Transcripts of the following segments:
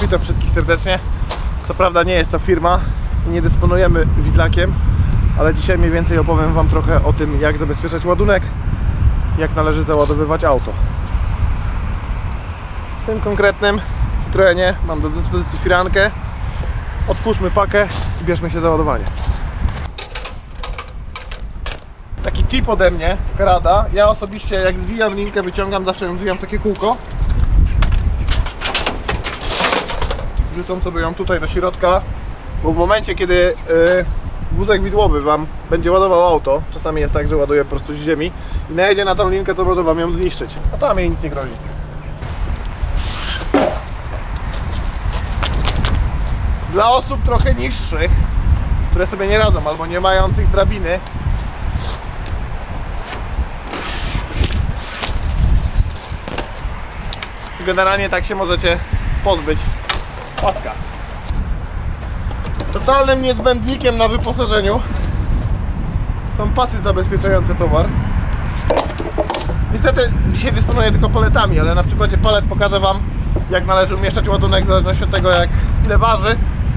Witam wszystkich serdecznie. Co prawda nie jest to firma i nie dysponujemy widlakiem, ale dzisiaj mniej więcej opowiem Wam trochę o tym, jak zabezpieczać ładunek, jak należy załadowywać auto. W tym konkretnym Citroenie mam do dyspozycji firankę. Otwórzmy pakę i bierzmy się za ładowanie. Taki tip ode mnie, taka rada. Ja osobiście jak zwijam linkę, wyciągam, zawsze ją zwijam w takie kółko. Wrzucam sobie ją tutaj do środka, bo w momencie, kiedy wózek widłowy Wam będzie ładował auto, czasami jest tak, że ładuje po prostu z ziemi i najedzie na tą linkę, to może Wam ją zniszczyć, a tam jej nic nie grozi. Dla osób trochę niższych, które sobie nie radzą albo nie mających drabiny, generalnie tak się możecie pozbyć paska. Totalnym niezbędnikiem na wyposażeniu są pasy zabezpieczające towar. Niestety dzisiaj dysponuję tylko paletami, ale na przykładzie palet pokażę Wam, jak należy umieszczać ładunek w zależności od tego, ile waży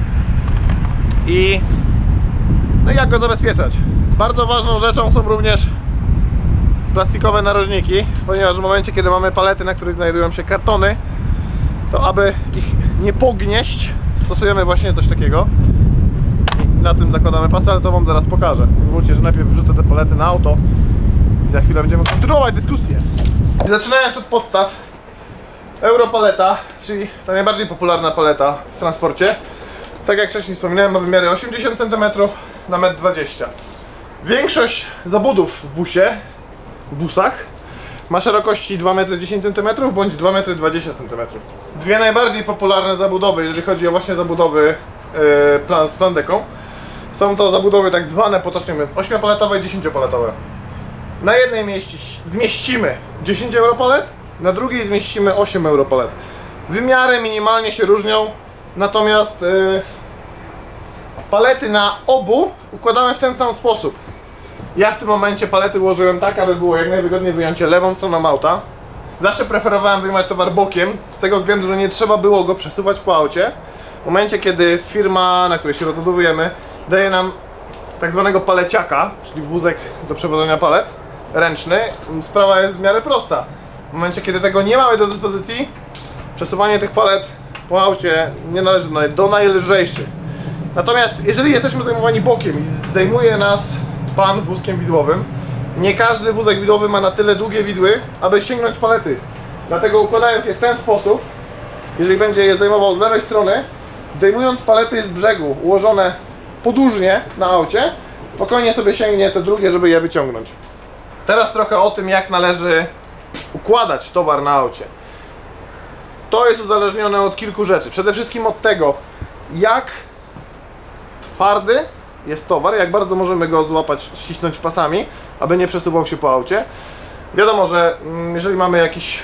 i jak go zabezpieczać. Bardzo ważną rzeczą są również plastikowe narożniki, ponieważ w momencie, kiedy mamy palety, na których znajdują się kartony, to aby ich nie pognieść, stosujemy właśnie coś takiego. I na tym zakładamy pasy, ale to Wam zaraz pokażę. Pozwólcie, że najpierw wrzucę te palety na auto i za chwilę będziemy kontynuować dyskusję. Zaczynając od podstaw, Europaleta, czyli ta najbardziej popularna paleta w transporcie. Tak jak wcześniej wspominałem, ma wymiary 80 cm na 1,20 m. Większość zabudów w busach ma szerokości 2,10 m bądź 2,20 m. Dwie najbardziej popularne zabudowy, jeżeli chodzi o właśnie zabudowy z plandeką, są to zabudowy tak zwane potocznie mówiąc 8-paletowe i 10-paletowe. Na jednej zmieścimy 10 europalet, na drugiej zmieścimy 8 europalet. Wymiary minimalnie się różnią, natomiast palety na obu układamy w ten sam sposób. Ja w tym momencie palety ułożyłem tak, aby było jak najwygodniej wyjącie lewą stroną auta. Zawsze preferowałem wyjmować towar bokiem, z tego względu, że nie trzeba było go przesuwać po aucie. W momencie, kiedy firma, na której się rozładowujemy, daje nam tak zwanego paleciaka, czyli wózek do przewożenia palet, ręczny, sprawa jest w miarę prosta. W momencie, kiedy tego nie mamy do dyspozycji, przesuwanie tych palet po aucie nie należy do najlżejszych. Natomiast jeżeli jesteśmy zajmowani bokiem i zdejmuje nas pan wózkiem widłowym, nie każdy wózek widłowy ma na tyle długie widły, aby sięgnąć palety. Dlatego układając je w ten sposób, jeżeli będzie je zdejmował z lewej strony, zdejmując palety z brzegu ułożone podłużnie na aucie, spokojnie sobie sięgnie te drugie, żeby je wyciągnąć. Teraz trochę o tym, jak należy układać towar na aucie. To jest uzależnione od kilku rzeczy. Przede wszystkim od tego, jak twardy jest towar, jak bardzo możemy go złapać, ścisnąć pasami, aby nie przesuwał się po aucie. Wiadomo, że jeżeli mamy jakiś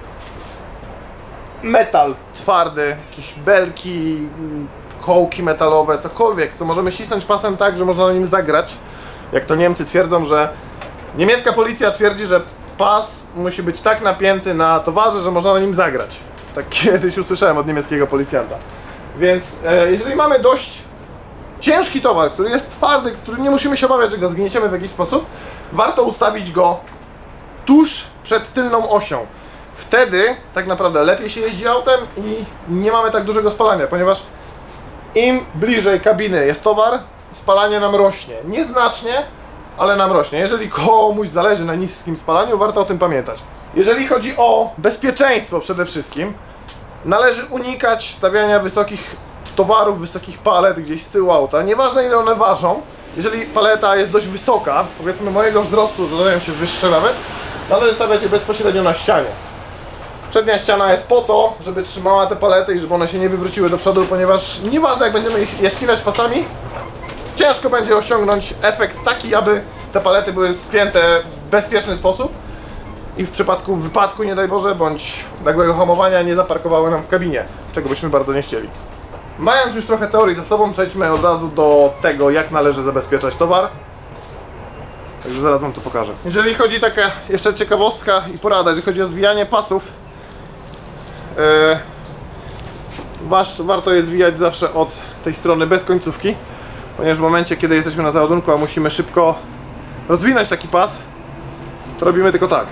metal twardy, jakieś belki, kołki metalowe, cokolwiek, co możemy ścisnąć pasem tak, że można na nim zagrać, jak to Niemcy twierdzą, że niemiecka policja twierdzi, że pas musi być tak napięty na towarze, że można na nim zagrać. Tak kiedyś usłyszałem od niemieckiego policjanta. Więc jeżeli mamy dość ciężki towar, który jest twardy, który nie musimy się obawiać, że go zgnieciemy w jakiś sposób, warto ustawić go tuż przed tylną osią. Wtedy tak naprawdę lepiej się jeździ autem i nie mamy tak dużego spalania, ponieważ im bliżej kabiny jest towar, spalanie nam rośnie. Nieznacznie, ale nam rośnie. Jeżeli komuś zależy na niskim spalaniu, warto o tym pamiętać. Jeżeli chodzi o bezpieczeństwo przede wszystkim, należy unikać stawiania wysokich towarów, wysokich palet gdzieś z tyłu auta. Nieważne ile one ważą, jeżeli paleta jest dość wysoka, powiedzmy mojego wzrostu, zadają się wyższe nawet, należy stawiać je bezpośrednio na ścianie. Przednia ściana jest po to, żeby trzymała te palety i żeby one się nie wywróciły do przodu, ponieważ nieważne jak będziemy je spinać pasami, ciężko będzie osiągnąć efekt taki, aby te palety były spięte w bezpieczny sposób i w przypadku wypadku, nie daj Boże, bądź nagłego hamowania nie zaparkowały nam w kabinie, czego byśmy bardzo nie chcieli. Mając już trochę teorii za sobą, przejdźmy od razu do tego, jak należy zabezpieczać towar. Także zaraz Wam to pokażę. Jeżeli chodzi taka jeszcze ciekawostka i porada, jeżeli chodzi o zwijanie pasów, warto je zwijać zawsze od tej strony bez końcówki, ponieważ w momencie, kiedy jesteśmy na załadunku, a musimy szybko rozwinąć taki pas, to robimy tylko tak.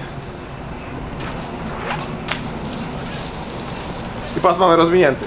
I pas mamy rozwinięty.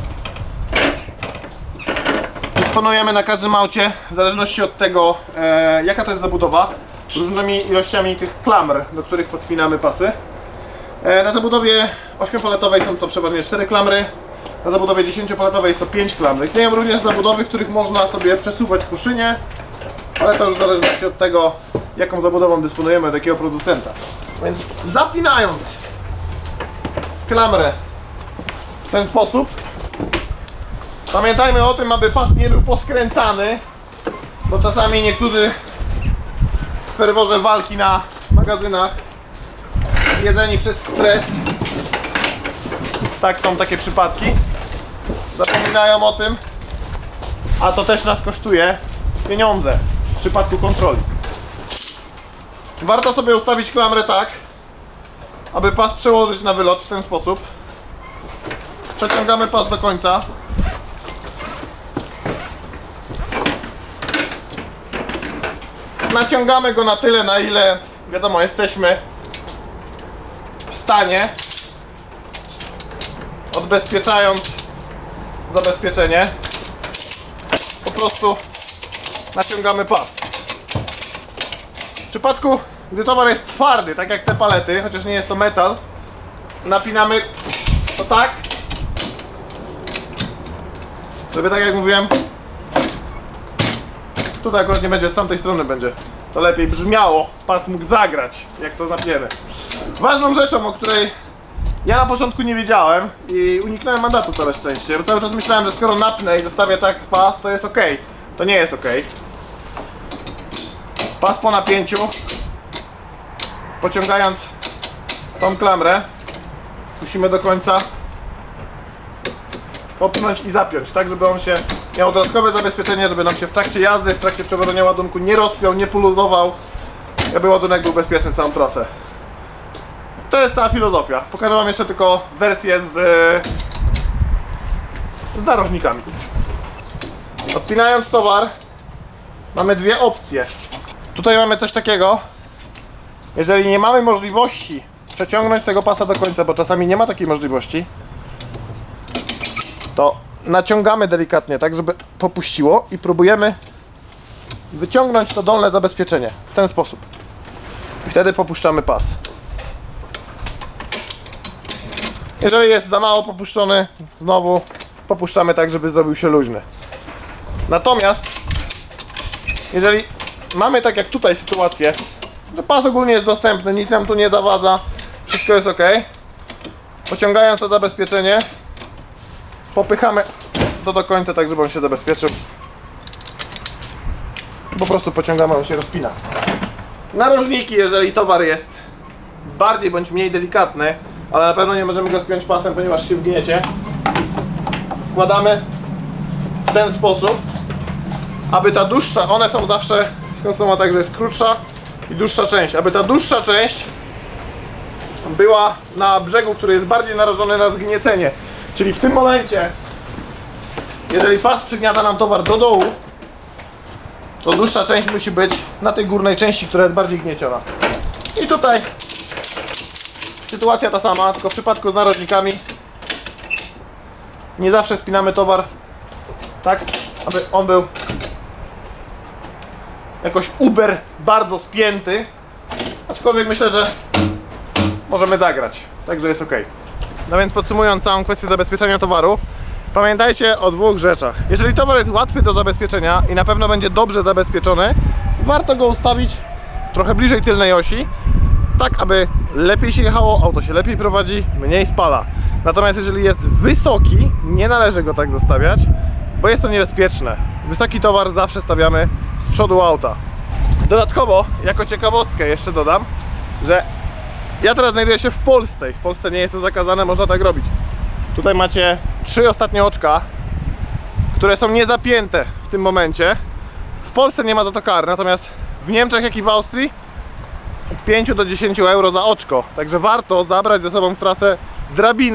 Dysponujemy na każdym aucie, w zależności od tego, jaka to jest zabudowa, różnymi ilościami tych klamr, do których podpinamy pasy. Na zabudowie 8-paletowej są to przeważnie 4 klamry, na zabudowie 10-paletowej jest to 5 klamr. Istnieją również zabudowy, w których można sobie przesuwać po szynie, ale to już w zależności od tego, jaką zabudową dysponujemy, od jakiego producenta. Więc zapinając klamrę w ten sposób, pamiętajmy o tym, aby pas nie był poskręcany, bo czasami niektórzy w ferworze walki na magazynach, jedzeni przez stres, tak, są takie przypadki, zapominają o tym, a to też nas kosztuje pieniądze w przypadku kontroli. Warto sobie ustawić klamrę tak, aby pas przełożyć na wylot w ten sposób. Przeciągamy pas do końca. Naciągamy go na tyle, na ile, wiadomo, jesteśmy w stanie, odbezpieczając zabezpieczenie. Po prostu naciągamy pas. W przypadku, gdy towar jest twardy, tak jak te palety, chociaż nie jest to metal, napinamy to tak, żeby, tak jak mówiłem, tutaj akurat nie będzie, z tamtej strony będzie to lepiej brzmiało, pas mógł zagrać, jak to napniemy. Ważną rzeczą, o której ja na początku nie wiedziałem i uniknąłem mandatu coraz częściej, bo cały czas myślałem, że skoro napnę i zostawię tak pas, to jest ok. To nie jest ok. Pas po napięciu, pociągając tą klamrę, musimy do końca popchnąć i zapiąć, tak żeby on się miał dodatkowe zabezpieczenie, żeby nam się w trakcie jazdy, w trakcie przewożenia ładunku nie rozpiął, nie poluzował, aby ładunek był bezpieczny całą trasę. To jest cała filozofia. Pokażę wam jeszcze tylko wersję z narożnikami. Odpinając towar, mamy dwie opcje. Tutaj mamy coś takiego. Jeżeli nie mamy możliwości przeciągnąć tego pasa do końca, bo czasami nie ma takiej możliwości, to naciągamy delikatnie, tak żeby popuściło i próbujemy wyciągnąć to dolne zabezpieczenie w ten sposób. I wtedy popuszczamy pas. Jeżeli jest za mało popuszczony, znowu popuszczamy tak, żeby zrobił się luźny. Natomiast jeżeli mamy, tak jak tutaj, sytuację, że pas ogólnie jest dostępny, nic nam tu nie zawadza, wszystko jest ok, pociągając to zabezpieczenie, popychamy do końca, tak żeby on się zabezpieczył. Po prostu pociągamy, on się rozpina. Narożniki, jeżeli towar jest bardziej bądź mniej delikatny, ale na pewno nie możemy go spiąć pasem, ponieważ się wgniecie, wkładamy w ten sposób, aby ta dłuższa, one są zawsze skonstruowane tak, że jest krótsza i dłuższa część, aby ta dłuższa część była na brzegu, który jest bardziej narażony na zgniecenie. Czyli w tym momencie, jeżeli pas przygniata nam towar do dołu, to dłuższa część musi być na tej górnej części, która jest bardziej gnieciona. I tutaj sytuacja ta sama, tylko w przypadku z narożnikami nie zawsze spinamy towar tak, aby on był jakoś bardzo spięty, aczkolwiek myślę, że możemy zagrać, także jest ok. No więc podsumując całą kwestię zabezpieczenia towaru, pamiętajcie o dwóch rzeczach. Jeżeli towar jest łatwy do zabezpieczenia i na pewno będzie dobrze zabezpieczony, warto go ustawić trochę bliżej tylnej osi, tak aby lepiej się jechało, auto się lepiej prowadzi, mniej spala. Natomiast jeżeli jest wysoki, nie należy go tak zostawiać, bo jest to niebezpieczne. Wysoki towar zawsze stawiamy z przodu auta. Dodatkowo, jako ciekawostkę jeszcze dodam, że ja teraz znajduję się w Polsce i w Polsce nie jest to zakazane, można tak robić. Tutaj macie 3 ostatnie oczka, które są niezapięte w tym momencie. W Polsce nie ma za to kar, natomiast w Niemczech, jak i w Austrii od 5 do 10 euro za oczko. Także warto zabrać ze sobą w trasę drabinę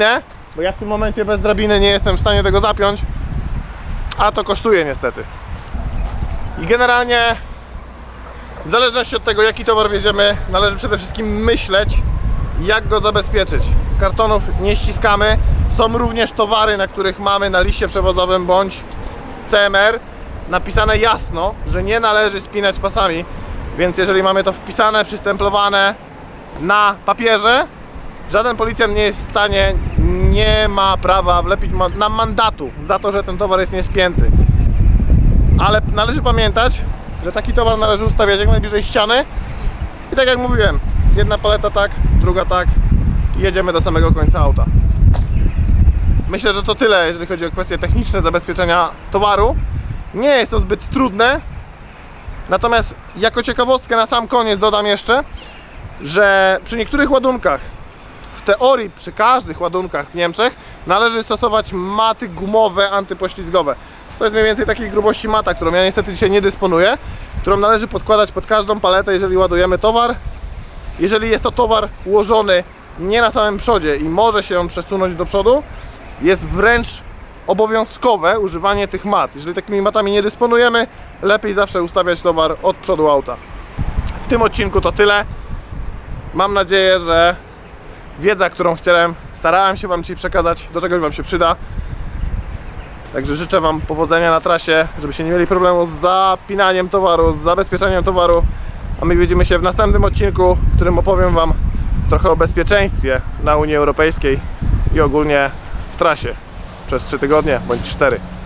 bo ja w tym momencie bez drabiny nie jestem w stanie tego zapiąć, a to kosztuje niestety. I generalnie w zależności od tego, jaki towar wieziemy, należy przede wszystkim myśleć, jak go zabezpieczyć. Kartonów nie ściskamy. Są również towary, na których mamy na liście przewozowym bądź CMR napisane jasno, że nie należy spinać pasami, więc jeżeli mamy to wpisane, przystemplowane na papierze, żaden policjant nie jest w stanie, nie ma prawa wlepić nam mandatu za to, że ten towar jest niespięty. Ale należy pamiętać, że taki towar należy ustawiać jak najbliżej ściany i tak jak mówiłem, jedna paleta tak, druga tak i jedziemy do samego końca auta. Myślę, że to tyle, jeżeli chodzi o kwestie techniczne zabezpieczenia towaru. Nie jest to zbyt trudne, natomiast jako ciekawostkę na sam koniec dodam jeszcze, że przy niektórych ładunkach, w teorii przy każdych ładunkach w Niemczech, należy stosować maty gumowe antypoślizgowe. To jest mniej więcej takiej grubości mata, którą ja niestety dzisiaj nie dysponuję, którą należy podkładać pod każdą paletę, jeżeli ładujemy towar. Jeżeli jest to towar ułożony nie na samym przodzie i może się on przesunąć do przodu, jest wręcz obowiązkowe używanie tych mat. Jeżeli takimi matami nie dysponujemy, lepiej zawsze ustawiać towar od przodu auta. W tym odcinku to tyle. Mam nadzieję, że wiedza, którą starałem się Wam dzisiaj przekazać, do czegoś Wam się przyda. Także życzę Wam powodzenia na trasie, żebyście nie mieli problemu z zapinaniem towaru, z zabezpieczaniem towaru. A my widzimy się w następnym odcinku, w którym opowiem Wam trochę o bezpieczeństwie na Unii Europejskiej i ogólnie w trasie przez 3 tygodnie bądź 4.